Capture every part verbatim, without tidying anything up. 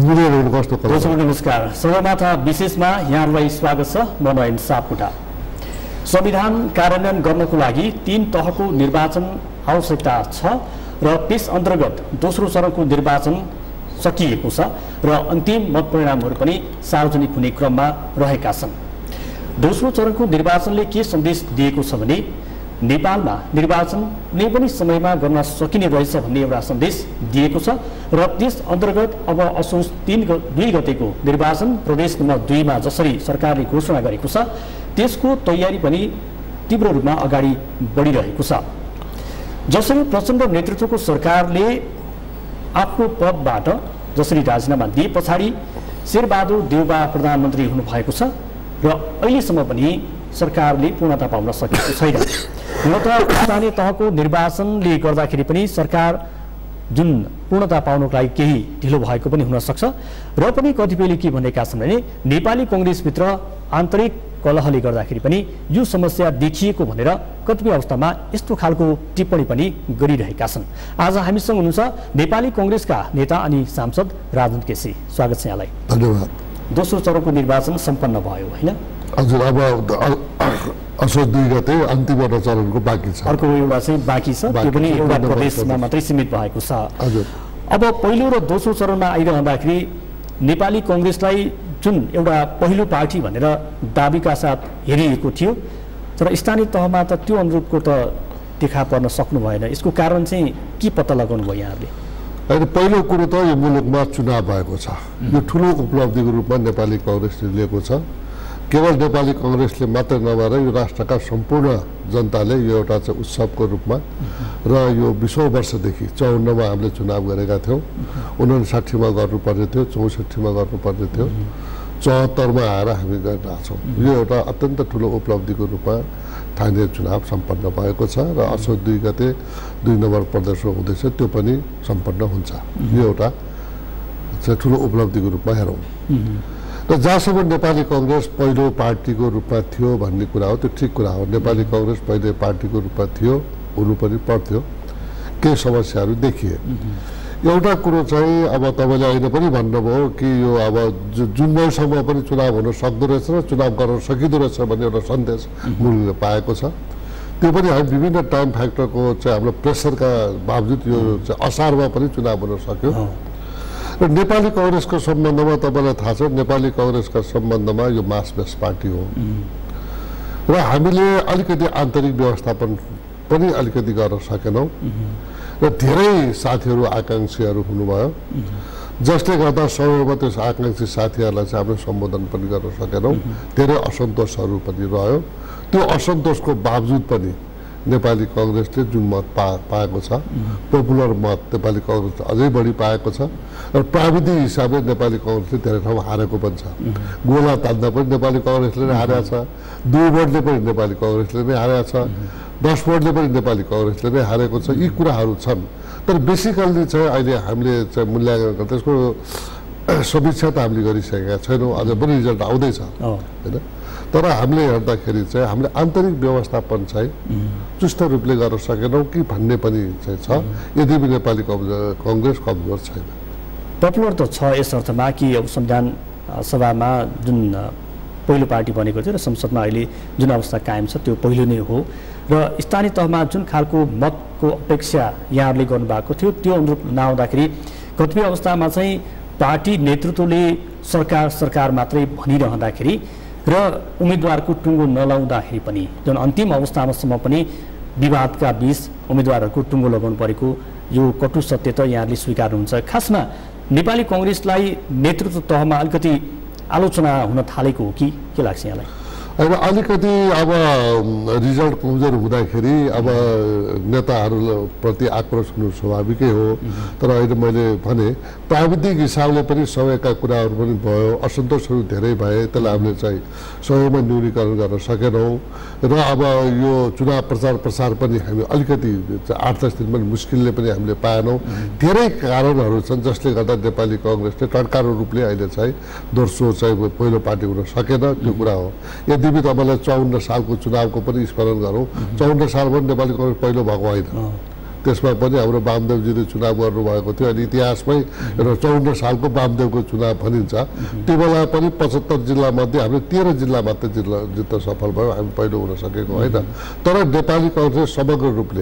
दर्शक नमस्कार। सगरमाथा विशेषमा यहाँहरूलाई स्वागत छ। म नयन सापकोटा। संविधान कार्यान्वयन गर्नको लागि तीन तहको निर्वाचन आवश्यकता छ र त्यस अन्तर्गत दोस्रो चरणको निर्वाचन सकिएको छ र अन्तिम मतपरिणामहरू पनि सार्वजनिक हुने क्रममा रहेका छन्। दोस्रो चरणको निर्वाचनले के सन्देश दिएको छ भने नेपालमा निर्वाचन कुनै पनि समयमा गर्न सकिने रहेछ भन्ने एउटा सन्देश दिएको छ र त्यस अन्तर्गत अब असोज तीन दुई गतेको निर्वाचन प्रदेश नम्बर दुईमा जसरी सरकारले घोषणा गरेको छ त्यसको तयारी पनि तीव्र रूपमा अगाडि बढिरहेको छ। जसरी प्रचण्ड नेतृत्वको सरकारले आफ्नो पदबाट जसरी राजीनामा दिए पछाडि शेरबहादुर देउबा प्रधानमन्त्री हुनुभएको छ र अहिलेसम्म पनि सरकारले पूर्णता पाउन सकेको छैन। हुन त स्थानीय तहको निर्वाचनले गर्दाखेरि पनि सरकार जुन पूर्णता पाउनको लागि केही ढिलो भएको पनि हुन सक्छ र पनि कतिपयले के भनेका छन् भने नेपाली कङ्ग्रेसभित्र आन्तरिक कलहले गर्दाखेरि पनि यो समस्या देखिएको भनेर कतिपय अवस्थामा यस्तो खालको टिप्पणी पनि गरिरहेका छन्। आज हामीसँग हुनुहुन्छ नेपाली कङ्ग्रेसका नेता अनि सांसद राजन केसी। स्वागत छ यहाँलाई। धन्यवाद। दोस्रो चरणको निर्वाचन सम्पन्न भयो होइन? हजुर, अब असोज दुई गते अन्तिम एउटा चरणको बाँकी छ। अर्को एउटा चाहिँ बाँकी छ, त्यो पनि एउटा प्रदेशमा मात्रै सीमित भएको छ। हजुर। अब पहिलो र दोस्रो चरणमा आइरहँदाखेरि नेपाली कङ्ग्रेसलाई जुन एउटा पहिलो पार्टी भनेर दाबीका साथ हेरिएको थियो तर स्थानीय तहमा त त्यो अनुरूपको त देखा पर्न सक्नु भएन। यसको कारण चाहिँ के पत्ता लगाउनु भयो यहाँले? अहिले पहिलो कुरो त यो मुलुकमा चुनाव भएको छ। यो ठुलो उपलब्धिको रूपमा नेपाली कङ्ग्रेसले लिएको छ। केवल नेपाली कङ्ग्रेसले मात्र नभएर यो राष्ट्रका सम्पूर्ण जनताले यो एउटा चाहिँ उत्सवको रूपमा र यो बिसौँ वर्षदेखि चौवन्नमा हामीले चुनाव गरेका थियौँ। उनासाठीमा गर्नुपर्ने थियो, चौसठीमा गर्नुपर्ने थियो, चौहत्तरमा आएर हामी गरिरहेछौँ। यो एउटा अत्यन्त ठुलो उपलब्धिको रूपमा स्थानीय चुनाव सम्पन्न भएको छ र असोज दुई गते दुई नम्बर प्रदेशमा हुँदैछ, त्यो पनि सम्पन्न हुन्छ। यो एउटा चाहिँ ठुलो उपलब्धिको रूपमा हेरौँ र जहाँसम्म नेपाली कङ्ग्रेस पहिलो पार्टीको रूपमा थियो भन्ने कुरा हो, त्यो ठिक कुरा हो। नेपाली कङ्ग्रेस पहिले पार्टीको रूपमा थियो, हुनु पनि पर्थ्यो। केही समस्याहरू देखिए। एउटा कुरो चाहिँ अब तपाईँले अहिले पनि भन्नुभयो कि यो अब जुन महिनासम्म पनि चुनाव हुन सक्दो रहेछ र चुनाव गर्न सकिँदो रहेछ भन्ने एउटा सन्देश मुलुकले पाएको छ। त्यो पनि हामी विभिन्न टाइम फ्याक्टरको चाहिँ हाम्रो प्रेसरका बावजुद यो चाहिँ असारमा पनि चुनाव हुन सक्यो। र नेपाली कङ्ग्रेसको सम्बन्धमा तपाईँलाई थाहा छ, नेपाली कङ्ग्रेसका सम्बन्धमा यो मास बेस पार्टी हो र हामीले अलिकति आन्तरिक व्यवस्थापन पनि अलिकति गर्न सकेनौँ र धेरै साथीहरू आकाङ्क्षीहरू हुनुभयो जसले गर्दा समयमा त्यस आकाङ्क्षी साथीहरूलाई चाहिँ हामीले सम्बोधन पनि गर्न सकेनौँ। धेरै असन्तोषहरू पनि रह्यो। त्यो असन्तोषको बावजुद पनि नेपाली कङ्ग्रेसले जुन मत पा पाएको छ, पपुलर मत नेपाली कङ्ग्रेसले अझै बढी पाएको छ र प्राविधिक हिसाबले नेपाली कङ्ग्रेसले धेरै ठाउँ हारेको पनि छ। गोला तान्दा पनि नेपाली कङ्ग्रेसले नै हारेको छ, दुई भोटले पनि नेपाली कङ्ग्रेसले नै हारेको छ, दस भोटले पनि नेपाली कङ्ग्रेसले नै हारेको छ। यी कुराहरू छन् तर बेसिकल्ली चाहिँ अहिले हामीले चाहिँ मूल्याङ्कन गर्दा त्यसको समीक्षा त हामीले गरिसकेका छैनौँ, अझ पनि रिजल्ट आउँदैछ होइन। तर हामीले हेर्दाखेरि चाहिँ हामीले आन्तरिक व्यवस्थापन चाहिँ चुस्त रूपले गर्न सकेनौँ कि भन्ने पनि चाहिँ छ, यदि पनि नेपाली कङ्ग्रेस कमजोर छैन। पपुलर त छ यस अर्थमा कि अब संविधान सभामा जुन पहिलो पार्टी बनेको थियो र संसदमा अहिले जुन अवस्था कायम छ त्यो पहिलो नै हो र स्थानीय तहमा जुन खालको मतको अपेक्षा यहाँहरूले गर्नुभएको थियो त्यो अनुरूप नआउँदाखेरि कतिपय अवस्थामा चाहिँ पार्टी नेतृत्वले सरकार सरकार मात्रै भनिरहँदाखेरि र उम्मेदवारको टुङ्गो नलाउँदाखेरि पनि जुन अन्तिम अवस्थामासम्म पनि विवादका बीच उम्मेदवारहरूको टुङ्गो लगाउनु परेको यो कटु सत्य त यहाँले स्वीकार्नुहुन्छ। खासमा नेपाली कङ्ग्रेसलाई नेतृत्व तहमा अलिकति आलोचना हुन थालेको हो कि के लाग्छ यहाँलाई? अब अलिकति अब रिजल्ट कमजोर हुँदाखेरि अब नेताहरूप्रति आक्रोश हुनु स्वाभाविकै हो। तर अहिले मैले भने प्राविधिक हिसाबले पनि समयका कुराहरू पनि भयो, असन्तोषहरू धेरै भए, त्यसलाई हामीले चाहिँ समयमा न्यूनीकरण गर्न सकेनौँ र अब यो चुनाव प्रचार प्रसार पनि हामी अलिकति आठ दस दिन पनि मुस्किलले पनि हामीले पाएनौँ। धेरै कारणहरू छन् जसले गर्दा नेपाली कङ्ग्रेसले टड्कारो रूपले अहिले चाहिँ दोस्रो चाहिँ पहिलो पार्टी हुन सकेन, त्यो कुरा हो। यदि भी तपाईँलाई चौवन्न सालको चुनावको पनि स्मरण गरौँ, चौवन्न साल पनि नेपाली कङ्ग्रेस पहिलो भएको होइन। त्यसमा पनि हाम्रो वामदेवजीले चुनाव गर्नुभएको थियो अनि इतिहासमै एउटा चौन्न सालको वामदेवको चुनाव भनिन्छ त्यो बेला पनि पचहत्तर जिल्लामध्ये हामीले तेह्र जिल्ला मात्रै जिल्ला जित्न सफल भयो हामी पहिलो हुन सकेको होइन तर नेपाली काङ्ग्रेस समग्र रूपले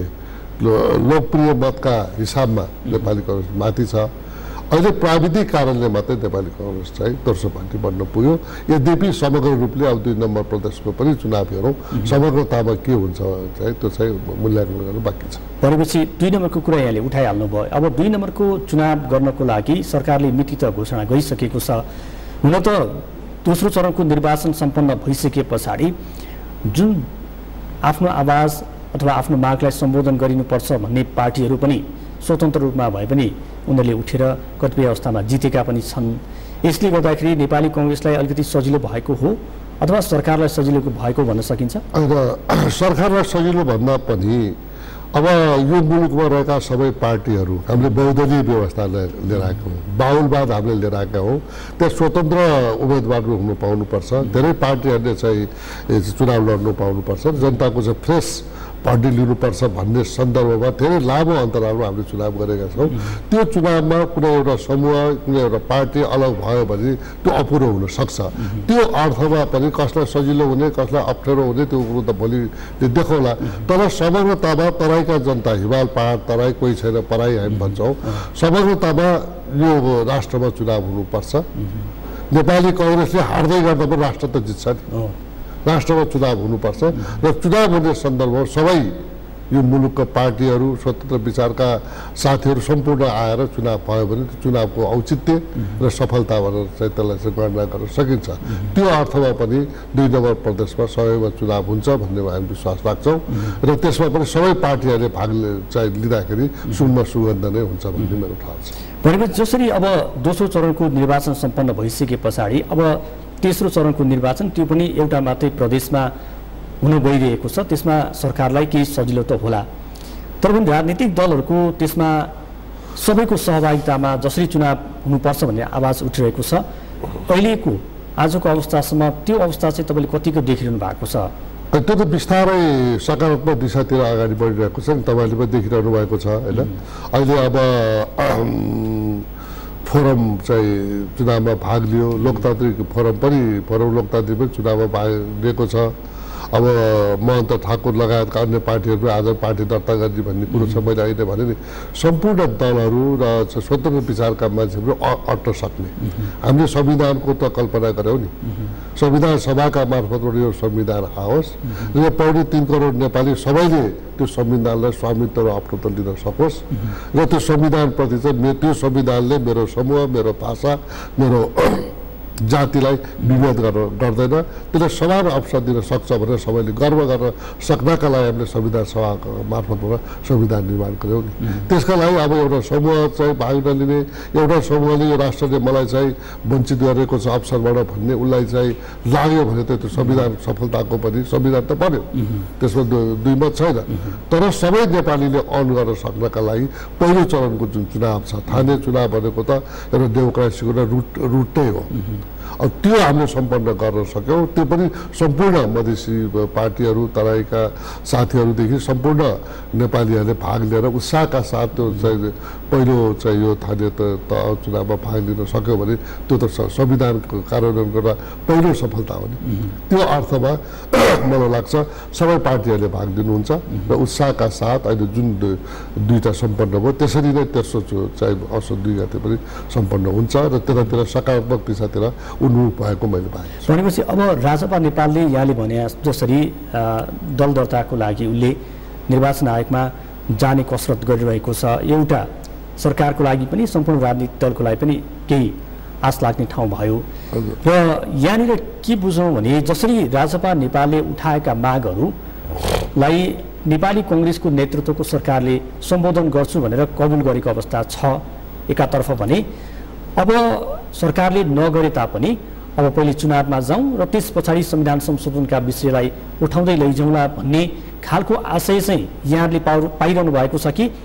लोकप्रिय मतका हिसाबमा नेपाली काङ्ग्रेस माथि छ अहिले प्राविधिक कारणले मात्रै नेपाली काङ्ग्रेस चाहिँ दोस्रो पार्टी बन्न पुग्यो यद्यपि समग्र रूपले अब दुई नम्बर प्रदेशको पनि चुनाव हेरौँ समग्रतामा के हुन्छ चाहिँ त्यो चाहिँ मूल्याङ्कन गर्नु बाँकी छ भनेपछि दुई नम्बरको कुरा यहाँले उठाइहाल्नु भयो अब दुई नम्बरको चुनाव गर्नको लागि सरकारले मिति त घोषणा गरिसकेको छ हुन त दोस्रो चरणको निर्वाचन सम्पन्न भइसके पछाडि जुन आफ्नो आवाज अथवा आफ्नो मागलाई सम्बोधन गरिनुपर्छ भन्ने पार्टीहरू पनि स्वतन्त्र रूपमा भए पनि उनीहरूले उठेर कतिपय अवस्थामा जितेका पनि छन् यसले गर्दाखेरि नेपाली काङ्ग्रेसलाई अलिकति सजिलो भएको हो अथवा सरकारलाई सजिलो भएको भन्न सकिन्छ सरकारलाई सजिलो भन्दा पनि अब यो मुलुकमा रहेका सबै पार्टीहरू हामीले बहुदलीय व्यवस्थालाई लिएर आएका हौँ बाहुलवाद हामीले लिएर आएका हौँ त्यहाँ स्वतन्त्र उम्मेदवारहरू हुनु पाउनुपर्छ धेरै पार्टीहरूले चाहिँ चुनाव लड्नु पाउनुपर्छ जनताको चाहिँ फ्रेस पार्टी लिनुपर्छ भन्ने सन्दर्भमा धेरै लामो अन्तरालमा हामीले चुनाव गरेका छौँ त्यो चुनावमा कुनै एउटा समूह कुनै एउटा पार्टी अलग भयो भने त्यो अपुरो हुनसक्छ त्यो अर्थमा पनि कसलाई सजिलो हुने कसलाई अप्ठ्यारो हुने त्यो कुरो त भोलि देखौँला तर समग्रतामा तराईका जनता हिमाल पहाड तराई कोही छैन पराई हामी भन्छौँ समग्रतामा यो राष्ट्रमा चुनाव हुनुपर्छ नेपाली काङ्ग्रेसले हार्दै गर्दा पनि राष्ट्र त जित्छ नि राष्ट्रमा चुनाव हुनुपर्छ र चुनाव हुने सन्दर्भमा सबै यो मुलुकका पार्टीहरू स्वतन्त्र विचारका साथीहरू सम्पूर्ण आएर चुनाव भयो भने त्यो चुनावको औचित्य र सफलता भनेर चाहिँ त्यसलाई चाहिँ गणना गर्न सकिन्छ त्यो अर्थमा पनि दुई नम्बर प्रदेशमा सबैमा चुनाव हुन्छ भन्नेमा हामी विश्वास राख्छौँ र त्यसमा पनि सबै पार्टीहरूले भाग चाहिँ लिँदाखेरि सुनमा सुगन्ध नै हुन्छ भन्ने मेरो ठाउँ छ भनेपछि जसरी अब दोस्रो चरणको निर्वाचन सम्पन्न भइसके पछाडि अब तेस्रो चरणको निर्वाचन त्यो पनि एउटा मात्रै प्रदेशमा हुन गइरहेको छ त्यसमा सरकारलाई केही सजिलो त होला तर पनि राजनीतिक दलहरूको त्यसमा सबैको सहभागितामा जसरी चुनाव हुनुपर्छ भन्ने आवाज उठिरहेको छ अहिलेको आजको अवस्थासम्म त्यो अवस्था चाहिँ तपाईँले कतिको देखिरहनु भएको छ त्यो त बिस्तारै सकारात्मक दिशातिर अगाडि बढिरहेको छ नि तपाईँले पनि देखिरहनु भएको छ होइन अहिले अब फोरम चाहिँ चुनावमा भाग लियो लोकतान्त्रिक फोरम पनि फोरम लोकतान्त्रिक पनि चुनावमा भाग लिएको छ अब महन्त ठाकुर लगायतका अन्य पार्टीहरू आज पार्टी दर्ता गर्ने भन्ने कुरो छ मैले अहिले भने नि सम्पूर्ण दलहरू र स्वतन्त्र विचारका मान्छेहरू अट्न सक्ने हामीले संविधानको त कल्पना गऱ्यौँ नि संविधान सभाका मार्फतबाट यो संविधान आओस् र पौने तीन करोड नेपाली सबैले त्यो संविधानलाई स्वामित्व र अपनत्व लिन सकोस् र त्यो संविधानप्रति चाहिँ त्यो संविधानले मेरो समूह मेरो भाषा मेरो जातिलाई विभेद गर्दैन त्यसले समान अवसर दिन सक्छ भनेर सबैले गर्व गर्न सक्नका लागि हामीले संविधान सभाको मार्फतबाट संविधान निर्माण गऱ्यौँ नि त्यसका लागि अब एउटा समूह चाहिँ भाग नलिने एउटा समूहले यो राष्ट्रले मलाई चाहिँ वञ्चित गरेको छ अवसरबाट भन्ने उसलाई चाहिँ लाग्यो भने त त्यो संविधान सफलताको पनि संविधान त बन्यो त्यसमा दुई मत छैन तर सबै नेपालीले अन गर्न सक्नका लागि पहिलो चरणको जुन चुनाव छ स्थानीय चुनाव भनेको त एउटा डेमोक्रेसीको रुट रुटै हो अब त्यो हामीले सम्पन्न गर्न सक्यौँ त्यो पनि सम्पूर्ण मधेसी पार्टीहरू तराईका साथीहरूदेखि सम्पूर्ण नेपालीहरूले भाग लिएर उत्साहका साथ त्यो चाहिँ पहिलो चाहिँ यो स्थानीय तह चुनावमा भाग लिन सक्यो भने त्यो त संविधानको कार्यान्वयन गर्दा पहिलो सफलता हो नि त्यो अर्थमा मलाई लाग्छ सबै पार्टीहरूले भाग लिनुहुन्छ र उत्साहका साथ अहिले जुन दुईवटा सम्पन्न भयो त्यसरी नै तेस्रो चाहिँ असोज दुई गते पनि सम्पन्न हुन्छ र त्यतातिर सकारात्मक दिशातिर उन्मुख भएको मैले पाएँ भनेपछि अब राजपा नेपालले यहाँले भने जसरी दल दर्ताको लागि उसले निर्वाचन आयोगमा जाने कसरत गरिरहेको छ एउटा सरकारको लागि पनि सम्पूर्ण राजनीतिक दलको लागि पनि केही आश लाग्ने ठाउँ भयो र यहाँनिर के बुझौँ भने जसरी राजपा नेपालले उठाएका मागहरूलाई नेपाली काङ्ग्रेसको नेतृत्वको सरकारले सम्बोधन गर्छु भनेर कबुल गरेको अवस्था छ एकातर्फ भने अब सरकारले नगरे तापनि अब पहिले चुनावमा जाउँ र त्यस पछाडि संविधान संशोधनका विषयलाई उठाउँदै लैजाउँला भन्ने खालको आशय चाहिँ यहाँहरूले पाउ पाइरहनु भएको छ कि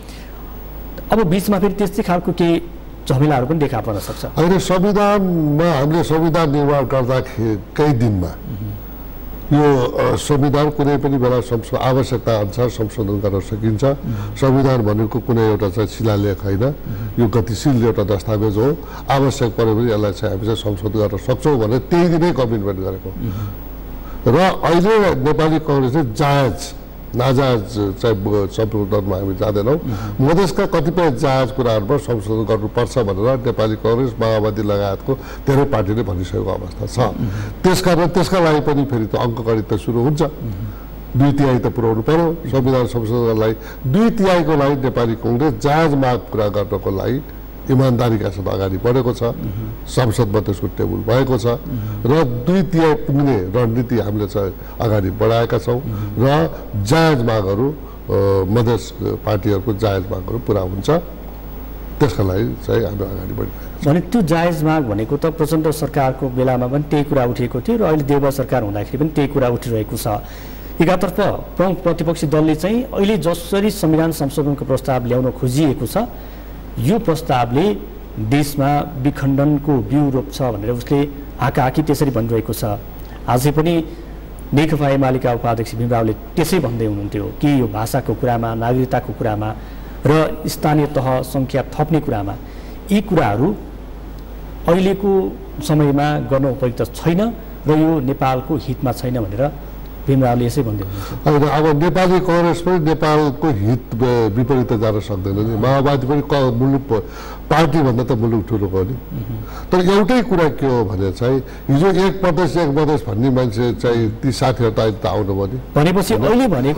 अब बिचमा फेरि त्यस्तै खालको केही झमेलाहरू पनि देखा पर्न सक्छ अहिले संविधानमा हामीले संविधान निर्माण गर्दाखेरि केही दिनमा यो संविधान कुनै पनि बेला संशोधन आवश्यकता अनुसार संशोधन गर्न सकिन्छ। संविधान भनेको कुनै एउटा चाहिँ शिलालेख होइन, यो गतिशील एउटा दस्तावेज हो। आवश्यक पऱ्यो भने यसलाई चाहिँ हामी चाहिँ संशोधन गर्न सक्छौँ भनेर त्यही दिनै कमिटमेन्ट गरेको। र अहिले नेपाली कङ्ग्रेसले जायज नाजायज चाहिँ संशोधनमा हामी जाँदैनौँ। मधेसका कतिपय जायज कुराहरूमा संशोधन गर्नुपर्छ भनेर नेपाली कङ्ग्रेस माओवादी लगायतको धेरै पार्टीले भनिसकेको अवस्था छ। त्यसकारण त्यसका लागि पनि फेरि त अङ्कगणित त सुरु हुन्छ। दुई तिहाई त पुर्याउनु पर्यो संविधान संशोधनलाई। दुई तिहाईको लागि नेपाली कङ्ग्रेस जायज माग पुरा गर्नको लागि इमान्दारीका साथ अगाडि बढेको छ। संसदमा त्यसको टेबल भएको छ र दुई तिहाई पुग्ने रणनीति हामीले चाहिँ अगाडि बढाएका छौँ र जायज मागहरू मधेस पार्टीहरूको जायज मागहरू पुरा हुन्छ, त्यसका लागि चाहिँ हामी अगाडि बढिरहेका छौँ। भने त्यो जायज माग भनेको त प्रचण्ड सरकारको बेलामा पनि त्यही कुरा उठेको थियो र अहिले देउबा सरकार हुँदाखेरि पनि त्यही कुरा उठिरहेको छ। एकातर्फ प्रमुख प्रतिपक्षी दलले चाहिँ अहिले जसरी संविधान संशोधनको प्रस्ताव ल्याउन खोजिएको छ यो प्रस्तावले देशमा विखण्डनको बिउ रोप्छ भनेर उसले आँखाआँखी त्यसरी भनिरहेको छ। आजै पनि नेकपा एमालेका उपाध्यक्ष भीमरावले त्यसै भन्दै हुनुहुन्थ्यो कि यो भाषाको कुरामा, नागरिकताको कुरामा र स्थानीय तह सङ्ख्या थप्ने कुरामा यी कुराहरू अहिलेको समयमा गर्न उपयुक्त छैन र यो नेपालको हितमा छैन भनेर भीमरावले यसै भन्दै हुनुहुन्छ। होइन, अब नेपाली कङ्ग्रेस पनि नेपालको हित विपरीत जान सक्दैन नि। माओवादी पनि मुलुक पार्टीभन्दा त मुलुक ठुलो हो नि। तर एउटै कुरा के हो भने चाहिँ हिजो एक प्रदेश एक प्रदेश भन्ने मान्छे चाहिँ ती साथीहरू त अहिले त आउनुभयो नि। भनेपछि अहिले भनेको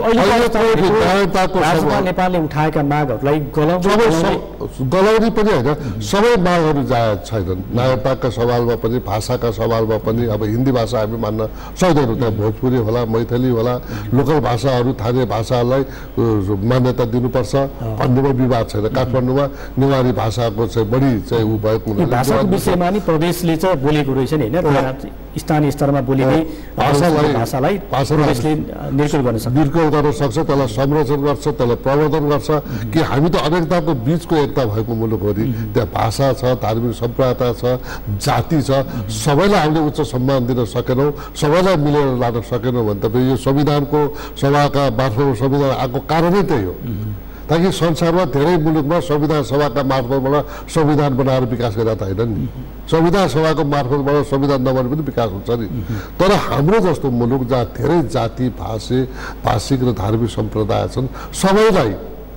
नेपालले उठाएका मागहरूलाई गलाउने पनि होइन, सबै मागहरू जायज छैनन्। नागरिकताका सवालमा पनि, भाषाका सवालमा पनि। अब हिन्दी भाषा हामी मान्न सक्दैनौँ, त्यहाँ भोजपुरी होला, मैथली होला, लोकल भाषाहरू, स्थानीय भाषाहरूलाई मान्यता दिनुपर्छ भन्नेमा विवाद छैन। काठमाडौँमा नेवारी भाषाको चाहिँ बढी चाहिँ ऊ भएको भाषाको विषयमा नि प्रदेशले चाहिँ बोलेको रहेछ नि होइन, स्थानीय स्तरमा बोलिने भाषालाई भाषालाई प्रदेशले निर्कुल गर्न सक्छ, निर्कुल गर्न सक्छ, त्यसलाई संरक्षण गर्छ, त्यसलाई प्रवर्धन गर्छ। कि हामी त अनेकताको बिचको एकता भएको मुलुक हो नि। त्यहाँ भाषा छ, धार्मिक सम्प्रदायता छ, जाति छ, सबैलाई हामीले उच्च सम्मान दिन सकेनौँ, सबैलाई मिलेर लान सकेनौँ भने त यो संविधानको सभाका मार्फत संविधान आएको कारणै त्यही हो। ताकि संसारमा धेरै मुलुकमा संविधान सभाका मार्फतबाट संविधान बनाएर विकास गरेका त होइन नि। संविधान सभाको मार्फतबाट संविधान नबने पनि विकास हुन्छ नि। तर हाम्रो जस्तो मुलुक जहाँ धेरै जाति, भाषे भाषिक र धार्मिक सम्प्रदाय छन्, सबैलाई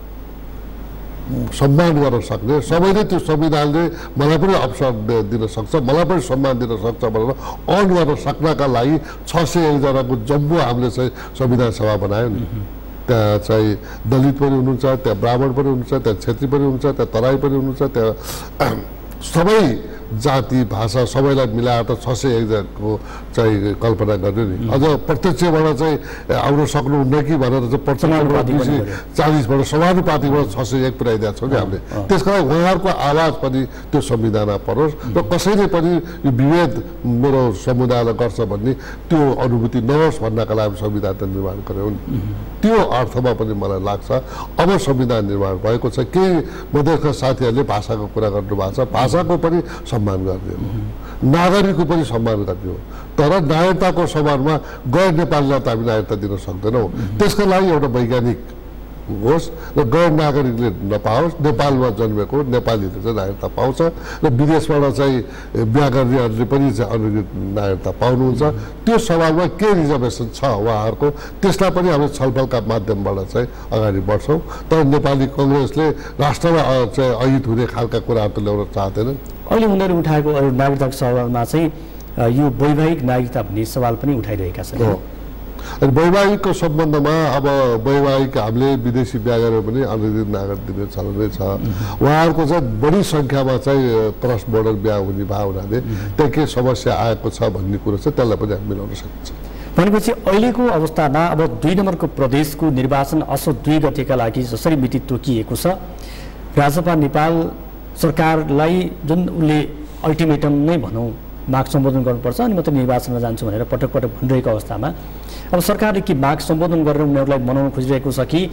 सम्मान गर्न सक्ने, सबैले त्यो संविधानले मलाई पनि अवसर दिन सक्छ, मलाई पनि सम्मान दिन सक्छ भनेर अन गर्न सक्नका लागि छ सय एकजनाको जम्बो हामीले चाहिँ संविधान सभा बनायो नि। त्यहाँ चाहिँ दलित पनि हुनुहुन्छ, त्यहाँ ब्राह्मण पनि हुनुहुन्छ, त्यहाँ क्षेत्री पनि हुनुहुन्छ, त्यहाँ तराई पनि हुनुहुन्छ, त्यहाँ सबै जाति भाषा सबैलाई मिलाएर त छ सय एकजनाको चाहिँ कल्पना गर्यो नि। अझ प्रत्यक्षबाट चाहिँ आउन सक्नुहुन्न कि भनेर चाहिँ प्रत्यक्षबाट दुई सय चालिसबाट समानुपातिबाट छ सय एक पुर्याइदिएको छौँ नि हामीले। त्यसका लागि उहाँहरूको आवाज पनि त्यो संविधानमा परोस् र कसैले पनि यो विभेद मेरो समुदायलाई गर्छ भन्ने त्यो अनुभूति नहोस् भन्नका लागि संविधान त निर्माण गऱ्यौँ नि। त्यो अर्थमा पनि मलाई लाग्छ अब संविधान निर्माण भएको छ। केही मधेसका साथीहरूले भाषाको कुरा गर्नुभएको छ, भाषाको पनि सम्मान गर्ने हो, नागरिकको पनि सम्मान गर्ने हो। तर नागरिकताको सम्मानमा गैर नेपालीलाई त हामी नागरिकता दिन सक्दैनौँ। त्यसका लागि एउटा वैज्ञानिक होस् र गैर नागरिकले नपाओस्, नेपालमा जन्मेको नेपालीले चाहिँ नागरिकता पाउँछ र विदेशबाट चाहिँ बिहा गर्नेहरूले पनि चाहिँ अनुगत नागरिकता पाउनुहुन्छ। त्यो सवालमा के रिजर्भेसन छ उहाँहरूको, त्यसलाई पनि हामी छलफलका माध्यमबाट चाहिँ अगाडि बढ्छौँ। तर नेपाली कङ्ग्रेसले राष्ट्रमा चाहिँ अहित हुने खालका कुराहरू त ल्याउन चाहँदैनन्। अहिले उनीहरू उठाएको नागरिकताको सवालमा चाहिँ यो वैवाहिक नागरिकता भन्ने सवाल पनि उठाइरहेका छन्। अनि वैवाहिकको सम्बन्धमा अब वैवाहिक हामीले विदेशी बिहा गरेर पनि अनुदित नागरिक दिने चलनै छ। उहाँहरूको चाहिँ बढी सङ्ख्यामा चाहिँ क्रस बोर्डर बिहा हुने भयो हुनाले त्यहाँ के समस्या आएको छ भन्ने कुरो छ, त्यसलाई पनि हामी मिलाउन सकिन्छ। भनेपछि अहिलेको अवस्थामा अब दुई नम्बरको प्रदेशको निर्वाचन असोज दुई गतेका लागि जसरी मिति तोकिएको छ, राजपा नेपाल सरकारलाई जुन उसले अल्टिमेटम नै भनौँ माग सम्बोधन गर्नुपर्छ अनि मात्रै निर्वाचनमा जान्छु भनेर पटक पटक भनिरहेको अवस्थामा अब सरकारले के माग सम्बोधन गरेर उनीहरूलाई मनाउन खोजिरहेको छ कि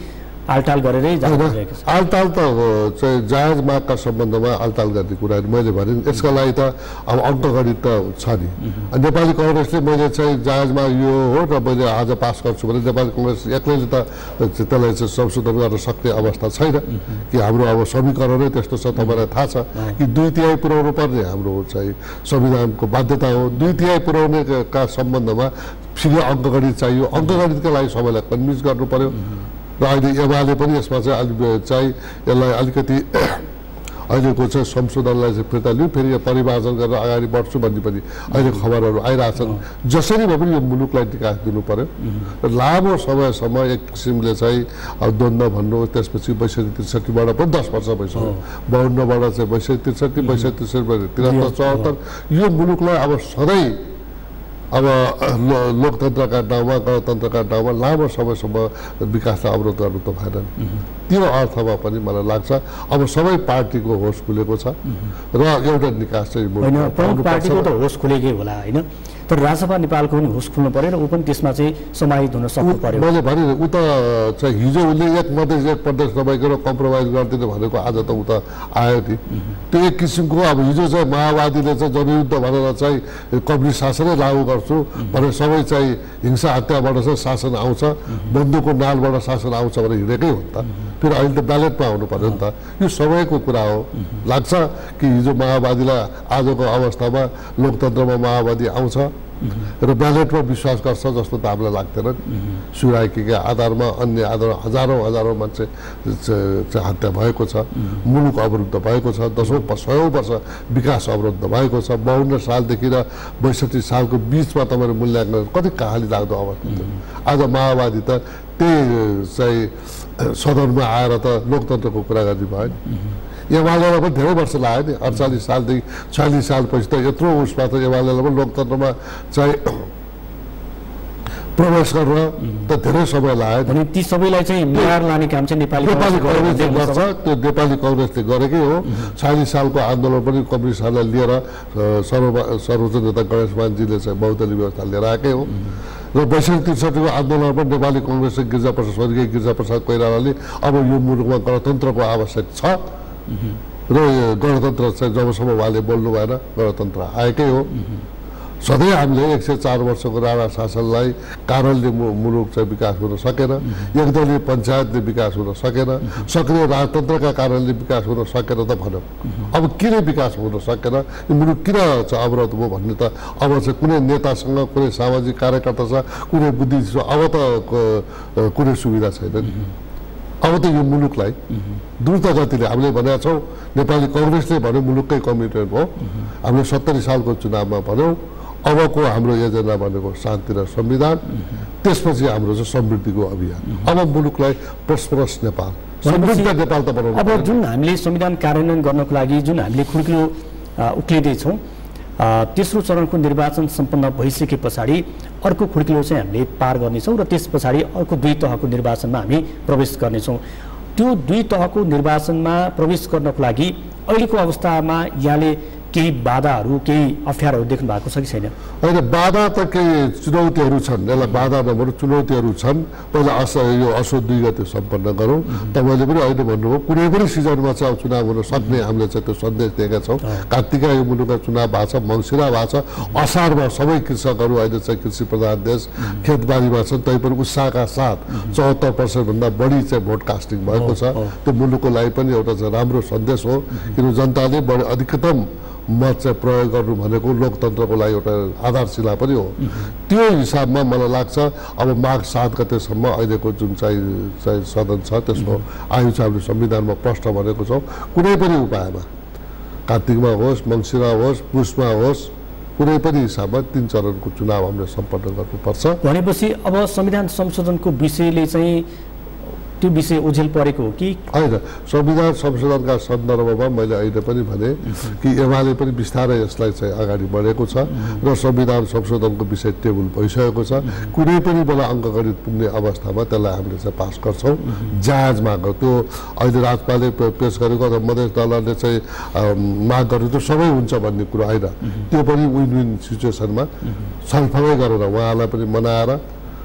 आलटाल गरेरै जाएको छ। आलटाल त चाहिँ जायज मागका सम्बन्धमा आलटाल गर्ने कुराहरू मैले भने यसका लागि त अब अङ्कगणित त छ नि। नेपाली कङ्ग्रेसले मैले चाहिँ जायज माग यो हो र मैले आज पास गर्छु भने नेपाली कङ्ग्रेस एक्लैले त त्यसलाई चाहिँ संशोधन गर्न सक्ने अवस्था छैन कि हाम्रो अब समीकरणै त्यस्तो छ। तपाईँलाई थाहा छ कि दुई तिहाई पुर्याउनु पर्ने हाम्रो चाहिँ संविधानको बाध्यता हो। दुई तिहाई पुर्याउनेका सम्बन्धमा फेरि अङ्कगणित चाहियो। अङ्कगणितका लागि सबैलाई कन्भिन्स गर्नु पर्यो र अहिले एमाले पनि यसमा चाहिँ अलिक चाहिँ यसलाई अलिकति अहिलेको चाहिँ संशोधनलाई चाहिँ फिर्ता लिउँ फेरि यहाँ परिमार्जन गरेर अगाडि बढ्छु भन्ने पनि अहिले खबरहरू आइरहेछन्। जसरी भए पनि यो मुलुकलाई विकास दिनु पर्यो र लामो समयसम्म एक किसिमले चाहिँ द्वन्द्व भन्नु त्यसपछि बैसठी त्रिसठीबाट पनि दस वर्ष भइसक्यो। बाहन्नबाट चाहिँ बैसठी त्रिसठी बैसठी त्रिसठीबाट त्रिहत्तर चौहत्तर यो मुलुकलाई अब सधैँ अब लोकतन्त्रका नाउँमा गणतन्त्रका नाउँमा लामो समयसम्म विकासलाई अवरोध गर्नु त भएन। त्यो अर्थमा पनि मलाई लाग्छ अब सबै पार्टीको होस खुलेको छ र एउटा निकास चाहिँ प्रमुख पार्टीको त होस खुलेकै होला होइन, तर राजसभा नेपालको पनि होस खुल्नु पर्यो र ऊ पनि त्यसमा चाहिँ समाहित हुन सक्नु पर्यो। मैले भने ऊ त चाहिँ हिजो उसले एक प्रदेश एक प्रदेश नभइकन कम्प्रोमाइज गरिदिनु भनेको आज त ऊ त आयो नि। त्यो एक किसिमको अब हिजो चाहिँ माओवादीले चाहिँ जनयुद्ध भनेर चाहिँ कम्युनिस्ट शासनै लागू गर्छु भने सबै चाहिँ हिंसा हत्याबाट चाहिँ शासन आउँछ, बन्दुकको नालबाट शासन आउँछ भनेर हिँडेकै हो नि त। फेरि अहिले त ब्यालेटमा आउनु पर्यो नि त। यो समयको कुरा हो। लाग्छ कि हिजो माओवादीलाई आजको अवस्थामा लोकतन्त्रमा माओवादी आउँछ र ब्यालेटमा विश्वास गर्छ जस्तो त हामीलाई लाग्दैन। सुराकीका आधारमा अन्य आधारमा हजारौँ हजारौँ मान्छे हत्या भएको छ, मुलुक अवरुद्ध भएको छ, दसौँ सयौँ वर्ष विकास अवरुद्ध भएको छ। बाहन्न सालदेखि र बैसठी सालको बिचमा तपाईँले मूल्याङ्कन कति कहाली लाग्दो अवस्था थियो। आज माओवादी त त्यही चाहिँ सदनमा आएर त लोकतन्त्रको कुरा गर्ने भयो नि। एमालेलाई पनि धेरै वर्ष लाग्यो नि, अडचालिस सालदेखि छयालिस सालपछि त यत्रो उसमा त एमालेलाई पनि लोकतन्त्रमा चाहिँ प्रवेश गर्न त धेरै समय लाग्यो। अनि ती सबैलाई चाहिँ मिलाएर लाने काम चाहिँ नेपाली नेपाली कङ्ग्रेसले गर्छ। त्यो नेपाली कङ्ग्रेसले गरेकै हो। छयालिस सालको आन्दोलन पनि कम्युनिस्टहरूलाई लिएर सर्व सर्वोच्च नेता गणेश मानजीले चाहिँ बहुदलीय व्यवस्था लिएर आएकै हो र बैसठी त्रिसठीको आन्दोलन पनि नेपाली कङ्ग्रेसले गिरिजाप्रसाद स्वर्गीय गिरिजाप्रसाद कोइरालाले अब यो मुलुकमा गणतन्त्रको आवश्यक छ र गणतन्त्र चाहिँ जबसम्म उहाँले बोल्नु भएन गणतन्त्र आएकै हो। सधैँ हामीले एक सय चार वर्षको राणा शासनलाई कारणले मुलुक चाहिँ विकास हुन सकेन, एकदलीय पञ्चायतले विकास हुन सकेन, सक्रिय राजतन्त्रका कारणले विकास हुन सकेन त भन्यो। अब किन विकास हुन सकेन, यो मुलुक किन चाहिँ अवरोध भयो भन्ने त अब चाहिँ कुनै नेतासँग कुनै सामाजिक कार्यकर्तासँग कुनै बुद्धिजीवी अब त कुनै सुविधा छैन नि। अब त यो मुलुकलाई द्रुत गतिले हामीले भनेका छौँ, नेपाली कङ्ग्रेसले भन्यो मुलुककै कमिटमेन्ट हो। हामीले सत्तरी सालको चुनावमा भन्यौँ अबको हाम्रो एजेन्डा भनेको शान्ति र संविधान, त्यसपछि हाम्रो चाहिँ समृद्धिको अभियान। अब मुलुकलाई प्रस्परस नेपाल समृद्ध नेपाल त बनाउनु। अब जुन हामीले संविधान कार्यान्वयन गर्नको लागि जुन हामीले खुड्किलो उक्लिँदैछौँ, तेस्रो चरणको निर्वाचन सम्पन्न भइसके पछाडि अर्को खुड्किलो चाहिँ हामीले पार गर्नेछौँ र त्यस पछाडि अर्को दुई तहको निर्वाचनमा हामी प्रवेश गर्नेछौँ। त्यो दुई तहको निर्वाचनमा प्रवेश गर्नको लागि अहिलेको अवस्थामा यहाँले केही बाधाहरू केही अप्ठ्यारोहरू देख्नु भएको छ कि छैन? होइन, बाधा त केही चुनौतीहरू छन्। यसलाई बाधा नभएर चुनौतीहरू छन्। पहिला अस यो असोज दुई गते सम्पन्न गरौँ। तपाईँले पनि अहिले भन्नुभयो कुनै पनि सिजनमा चाहिँ चुनाव हुन सक्ने हामीले चाहिँ त्यो सन्देश दिएका छौँ। कार्तिका यो मुलुकमा चुनाव भएको छ, मङ्सिरा भएको छ, असारमा सबै कृषकहरू अहिले चाहिँ कृषि प्रधान देश खेतबारीमा छन्, तैपनि उत्साहका साथ चौहत्तर पर्सेन्टभन्दा बढी चाहिँ भोट कास्टिङ भएको छ। त्यो मुलुकको लागि पनि एउटा चाहिँ राम्रो सन्देश हो, किन जनताले बढी अधिकतम मत चाहिँ प्रयोग गर्नु भनेको लोकतन्त्रको लागि एउटा आधारशिला पनि हो। त्यो हिसाबमा मलाई लाग्छ अब माघ सात गतेसम्म अहिलेको जुन चाहिँ चाहिँ सदन छ त्यसको आयु चाहिँ हामीले संविधानमा प्रश्न भनेको छौँ। कुनै पनि उपायमा कार्तिकमा होस्, मङ्सिरा होस्, पुसमा होस्, कुनै पनि हिसाबमा तीन चरणको चुनाव हामीले सम्पन्न गर्नुपर्छ। भनेपछि अब संविधान संशोधनको विषयले चाहिँ त्यो विषय ओझेल परेको हो कि होइन? संविधान संशोधनका सन्दर्भमा मैले अहिले पनि भने कि एमाले पनि बिस्तारै यसलाई चाहिँ अगाडि बढेको छ र संविधान संशोधनको विषय टेबल भइसकेको छ। कुनै पनि बेला अङ्कगणित पुग्ने अवस्थामा त्यसलाई हामीले चाहिँ पास गर्छौँ जायज माग। त्यो अहिले राज्यपालले पेस गरेको अथवा मधेस दलले चाहिँ माग गरेको त्यो सबै हुन्छ भन्ने कुरो होइन। त्यो पनि विन विन सिचुएसनमा छलफलै गरेर उहाँलाई पनि मनाएर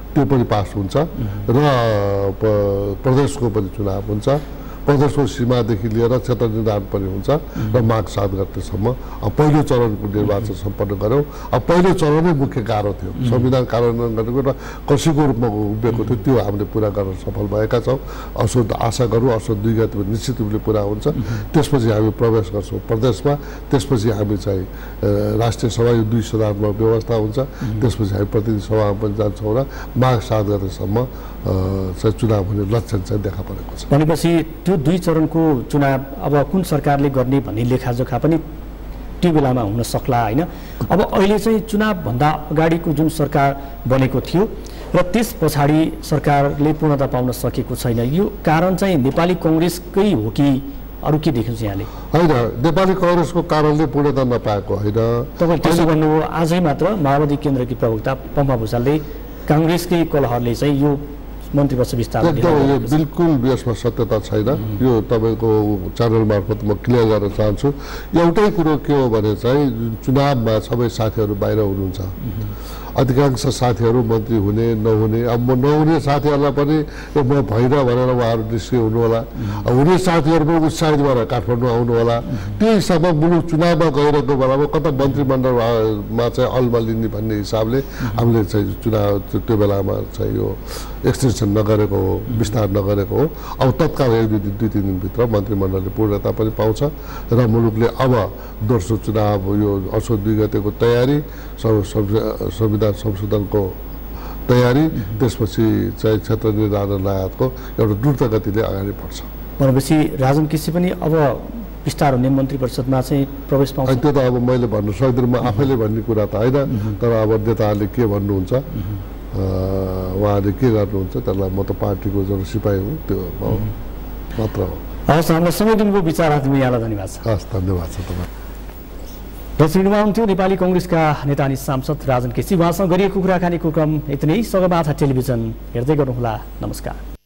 त्यो पनि पास हुन्छ र प्रदेशको पनि चुनाव हुन्छ प्रदेशको सीमादेखि लिएर क्षेत्र निर्धारण पनि हुन्छ र माघ सात गतेसम्म पहिलो चरणको निर्वाचन सम्पन्न गऱ्यौँ। अब पहिलो चरणै मुख्य गाह्रो थियो, संविधान कार्यान्वयन गरेको र कसैको रूपमा उभिएको थियो, त्यो हामीले पुरा गर्न सफल भएका छौँ। असोज आशा गरौँ असोज दुई गते निश्चित रूपले पुरा हुन्छ। त्यसपछि हामी प्रवेश गर्छौँ प्रदेशमा, त्यसपछि हामी चाहिँ राष्ट्रिय सभा यो दुई सदनमा व्यवस्था हुन्छ, त्यसपछि हामी प्रतिनिधि सभामा पनि जान्छौँ र माघ सात गतेसम्म चाहिँ चुनाव हुने लक्षण चाहिँ देखा परेको छ। भनेपछि त्यो दुई चरणको चुनाव अब कुन सरकारले गर्ने भन्ने लेखाजोखा पनि त्यो बेलामा हुन सक्ला होइन। अब अहिले चाहिँ चुनावभन्दा अगाडिको जुन सरकार बनेको थियो र त्यस पछाडि सरकारले पूर्णता पाउन सकेको छैन, यो कारण चाहिँ नेपाली कङ्ग्रेसकै हो कि अरू के देखिन्छ यहाँले? होइन, नेपाली कङ्ग्रेसको कारणले पूर्णता नपाएको होइन। तपाईँ त्यसो भन्नुभयो। आजै मात्र माओवादी केन्द्रकी प्रवक्ता पम्पा भूषालले काङ्ग्रेसकै कलहरले चाहिँ यो मन्त्री परिषद विस्तार एकदम यो बिल्कुल यसमा सत्यता छैन। यो तपाईँको च्यानल मार्फत म क्लियर गर्न चाहन्छु। एउटै कुरो के हो भने चाहिँ चुनावमा सबै साथीहरू बाहिर हुनुहुन्छ, अधिकांश साथीहरू मन्त्री हुने नहुने, अब म नहुने साथीहरूलाई पनि म भइन भनेर उहाँहरू निस्किए हुनु होला, हुने साथीहरू पनि उत्साहित भएर काठमाडौँ आउनु होला। त्यो हिसाबमा मुलुक चुनावमा गइरहेको बेलामा कता मन्त्रीमण्डलमा चाहिँ अलमा लिने भन्ने हिसाबले हामीले चाहिँ चुनाव त्यो बेलामा चाहिँ यो एक्सटेन्सन नगरेको हो, विस्तार नगरेको हो। अब तत्काल एक दुई दिन दुई तिन दिनभित्र मन्त्रीमण्डलले पूर्णता पनि पाउँछ र मुलुकले अब दोस्रो चुनाव यो असोज दुई गतेको तयारी, संविधान संशोधनको तयारी, त्यसपछि चाहिँ क्षेत्र निर्धारण लगायतको एउटा द्रुत गतिले अगाडि बढ्छ। भनेपछि राजन केसी पनि अब विस्तार हुने मन्त्री परिषदमा चाहिँ प्रवेश पाउँछ? त्यो त अब मैले भन्नु सक्दिनँ, म आफैले भन्ने कुरा त होइन, तर अब नेताहरूले के भन्नुहुन्छ, उहाँले के गर्नुहुन्छ त्यसलाई म त पार्टीको जुन सिपाही हुँ त्यो मात्र हो। हवस्, हामीलाई समय दिनुको विचार राख्नु यहाँलाई धन्यवाद छ। हस्, धन्यवाद छ तपाईँ। दर्शकमा हुन्थ्यो नेपाली कङ्ग्रेसका नेता अनि सांसद राजन केसी। उहाँसँग गरिएको कुराकानीको क्रम यति नै। सगरमाथा टेलिभिजन हेर्दै गर्नुहोला। नमस्कार।